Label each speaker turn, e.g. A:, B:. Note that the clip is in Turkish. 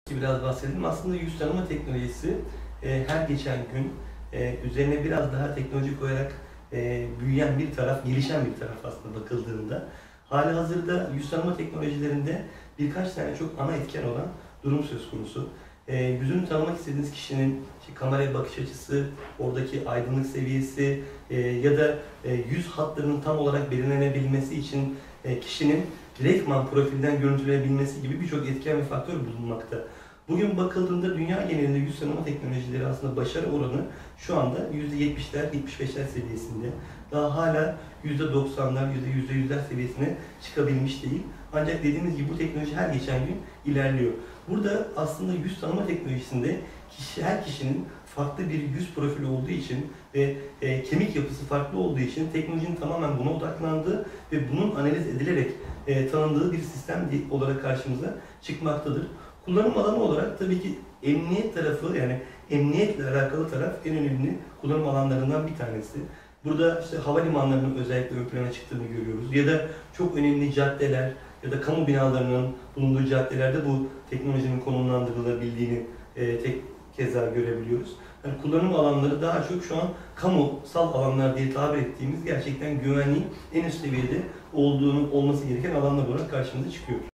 A: Biraz bahsedelim. Aslında yüz tanıma teknolojisi her geçen gün üzerine biraz daha teknoloji koyarak büyüyen bir taraf, gelişen bir taraf aslında bakıldığında. Halihazırda yüz tanıma teknolojilerinde birkaç tane çok ana etken olan durum söz konusu. Yüzünü tanımak istediğiniz kişinin kameraya bakış açısı, oradaki aydınlık seviyesi ya da yüz hatlarının tam olarak belirlenebilmesi için kişinin Leifman profilden görüntülenebilmesi gibi birçok etken ve faktör bulunmakta. Bugün bakıldığında dünya genelinde yüz tanıma teknolojileri aslında başarı oranı şu anda %70'ler, %75'ler seviyesinde. Daha hala %90'lar, %100'ler seviyesine çıkabilmiş değil. Ancak dediğimiz gibi bu teknoloji her geçen gün ilerliyor. Burada aslında yüz tanıma teknolojisinde her kişinin farklı bir yüz profili olduğu için ve kemik yapısı farklı olduğu için teknolojinin tamamen buna odaklandığı ve bunun analiz edilerek tanındığı bir sistem olarak karşımıza çıkmaktadır. Kullanım alanı olarak tabii ki emniyet tarafı, yani emniyetle alakalı taraf en önemli kullanım alanlarından bir tanesi. Burada işte havalimanlarının özellikle ön plana çıktığını görüyoruz. Ya da çok önemli caddeler ya da kamu binalarının bulunduğu caddelerde bu teknolojinin konumlandırılabildiğini tek keza görebiliyoruz. Yani kullanım alanları daha çok şu an kamusal alanlar diye tabir ettiğimiz gerçekten güvenliğin en üst seviyede olması gereken alanlar olarak karşımıza çıkıyor.